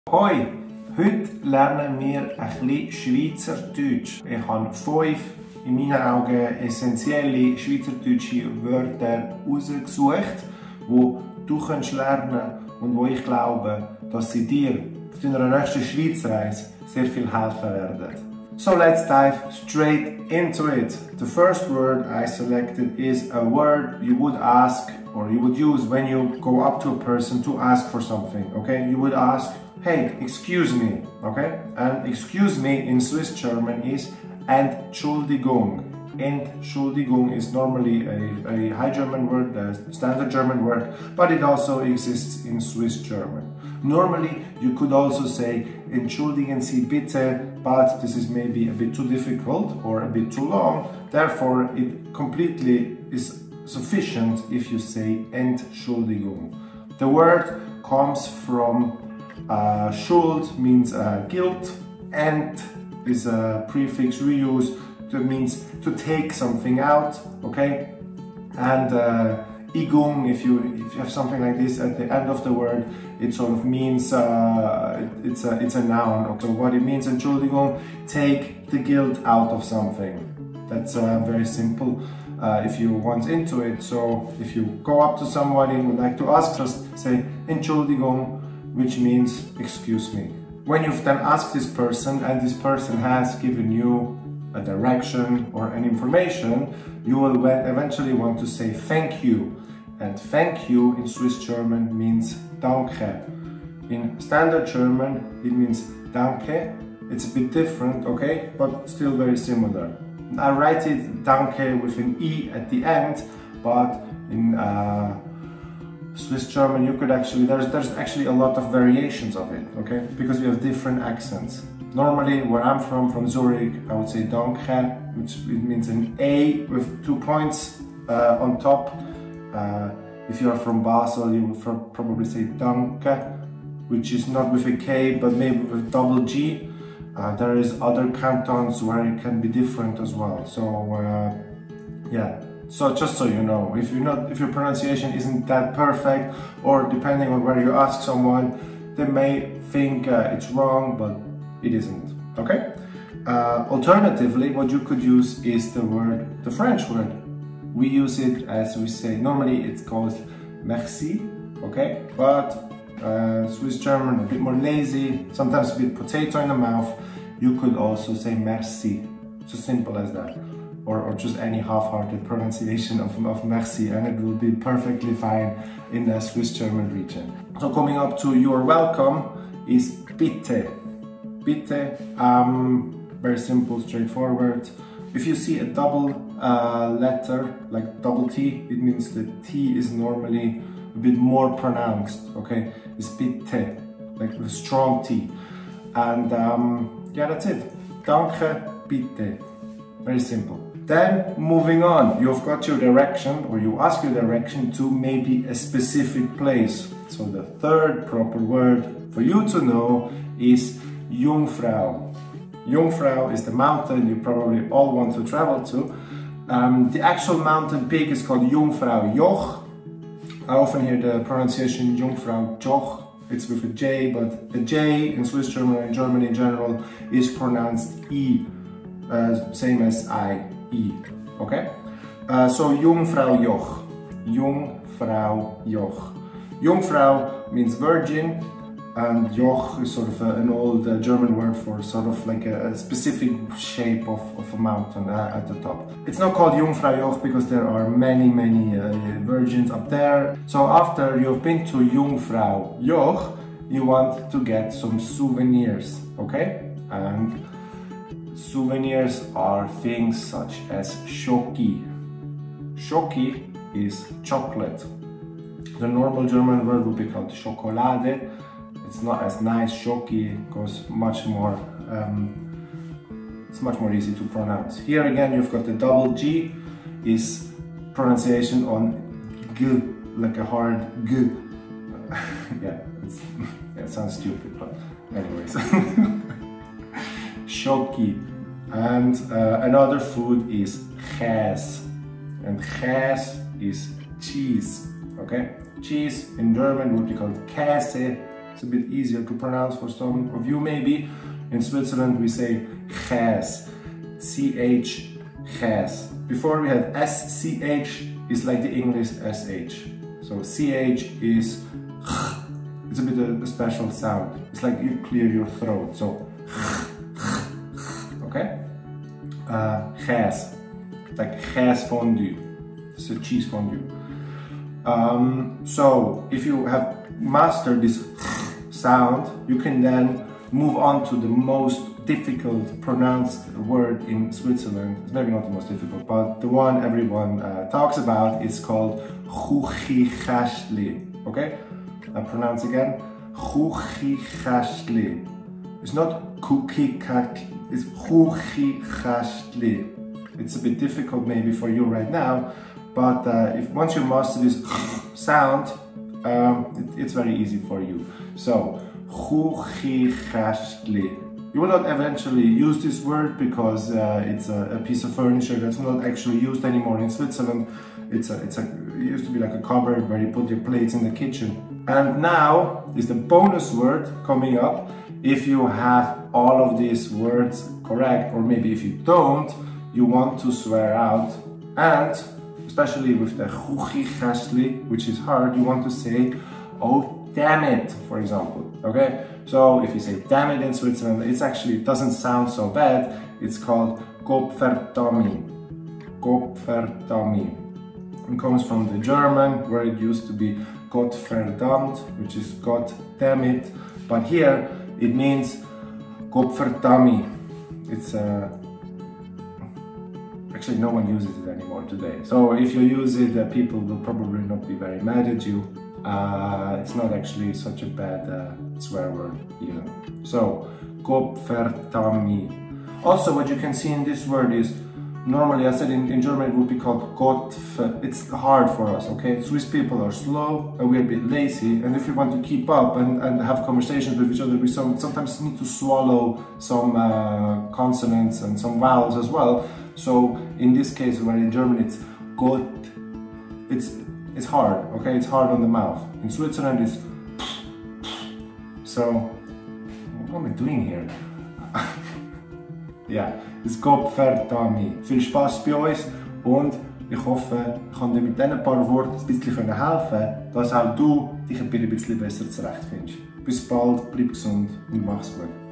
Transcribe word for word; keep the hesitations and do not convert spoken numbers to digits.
Hoi! Heute lernen wir ein bisschen Schweizerdeutsch. Ich habe fünf, in meinen Augen essentielle schweizerdeutsche Wörter herausgesucht, die du kannst lernen und wo ich glaube, dass sie dir auf deiner nächsten Schweizreise sehr viel helfen werden. So let's dive straight into it. The first word I selected is a word you would ask or you would use when you go up to a person to ask for something, okay? You would ask, hey, excuse me, okay? And excuse me in Swiss German is Entschuldigung. Entschuldigung is normally a, a high German word, a standard German word, but it also exists in Swiss German. Normally, you could also say Entschuldigen Sie bitte, but this is maybe a bit too difficult or a bit too long. Therefore, it completely is sufficient if you say Entschuldigung. The word comes from uh, Schuld, means uh, guilt, Ent is a prefix we use that means to take something out, okay? And uh, Igung, if you if you have something like this at the end of the word, it sort of means uh, it, it's a it's a noun. Okay, so what it means, Entschuldigung, take the guilt out of something. That's uh, very simple. Uh, if you want into it, so if you go up to somebody and would like to ask, just say Entschuldigung, which means excuse me. When you've then asked this person and this person has given you a direction or an information, you will eventually want to say thank you. And thank you in Swiss German means danke. In standard German it means danke. It's a bit different, okay, but still very similar. I write it danke with an E at the end, but in uh, Swiss German you could actually, there's, there's actually a lot of variations of it, okay, because we have different accents. Normally, where I'm from, from Zurich, I would say danke, which it means an A with two points uh, on top. Uh, if you are from Basel, you would probably say danke, which is not with a K, but maybe with a double G. Uh, there is other cantons where it can be different as well. So, uh, yeah. So just so you know, if you're not, if your pronunciation isn't that perfect, or depending on where you ask someone, they may think uh, it's wrong, but it isn't, okay? Uh, alternatively, what you could use is the word, the French word. We use it as we say, normally it's called merci, okay? But uh, Swiss German, a bit more lazy, sometimes a bit potato in the mouth, you could also say merci, it's as simple as that. Or, or just any half-hearted pronunciation of, of merci, and it will be perfectly fine in the Swiss German region. So coming up to you're welcome is bitte. Bitte, um, very simple, straightforward. If you see a double uh, letter, like double T, it means the T is normally a bit more pronounced, okay? It's bitte, like with a strong T. And um, yeah, that's it. Danke, bitte. Very simple. Then, moving on, you've got your direction, or you ask your direction to maybe a specific place. So the third proper word for you to know is Jungfrau. Jungfrau is the mountain you probably all want to travel to. Um, the actual mountain peak is called Jungfrau Joch. I often hear the pronunciation Jungfrau Joch. It's with a J, but the J in Swiss German and German in general is pronounced E, uh, same as I, E, okay? Uh, so Jungfrau Joch, Jungfrau Joch. Jungfrau means virgin, and Joch is sort of a, an old uh, German word for sort of like a, a specific shape of, of a mountain uh, at the top. It's not called Jungfrau Joch because there are many, many uh, virgins up there. So after you've been to Jungfrau Joch, you want to get some souvenirs, okay? And souvenirs are things such as Schoki. Schoki is chocolate. The normal German word would be called Schokolade. It's not as nice. Schoki goes much more, um, it's much more easy to pronounce. Here again, you've got the double G, is pronunciation on G, like a hard G. yeah, it's, yeah, it sounds stupid, but anyways. Schoki. And uh, another food is Käse. And Käse is cheese, okay? Cheese in German would be called Käse. It's a bit easier to pronounce for some of you maybe. In Switzerland we say Käse, C H, Käse. Before we had S C H, it's like the English S H. So C H is, it's a bit of a special sound. It's like you clear your throat, so, okay? Uh, Käse, like Käse fondue. It's a cheese fondue. Um, so if you have mastered this sound, you can then move on to the most difficult pronounced word in Switzerland. It's maybe not the most difficult, but the one everyone uh, talks about is called Chuchichäschtli. Okay? I pronounce again. Chuchichäschtli. It's not Kuchichäschtli, it's Chuchichäschtli. It's a bit difficult maybe for you right now, but uh, if once you master this sound, um, it, it's very easy for you. So, Chuchichäschtli. You will not eventually use this word because uh, it's a, a piece of furniture that's not actually used anymore in Switzerland. It's a, it's a, it used to be like a cupboard where you put your plates in the kitchen. And now is the bonus word coming up. If you have all of these words correct, or maybe if you don't, you want to swear out, and especially with the Chuchichäschtli, which is hard, you want to say, oh damn it, for example, okay? So if you say damn it in Switzerland, it's actually, it doesn't sound so bad. It's called Gottverdammt. Gottverdammt. It comes from the German, where it used to be Gottverdammt, which is God damn it. But here it means Gottverdammt. It's uh, actually no one uses it anymore today. So if you use it, uh, people will probably not be very mad at you. Uh, it's not actually such a bad uh, swear word even. So, Gottverdammt. Also, what you can see in this word is, normally I said in, in German it would be called Gottver. It's hard for us, okay? Swiss people are slow and we're a bit lazy, and if we want to keep up and, and have conversations with each other, we some, sometimes need to swallow some uh, consonants and some vowels as well. So, in this case, where in German it's Gott, it's It's hard, okay? It's hard on the mouth. In Switzerland, it's so. What am I doing here? Ja, it's Gottverdammt. Viel Spaß bei uns und ich hoffe, ich kann dir mit diesen paar Worten ein bisschen helfen, dass auch du dich ein bisschen besser zurechtfindest. Bis bald, bleib gesund und mach's gut.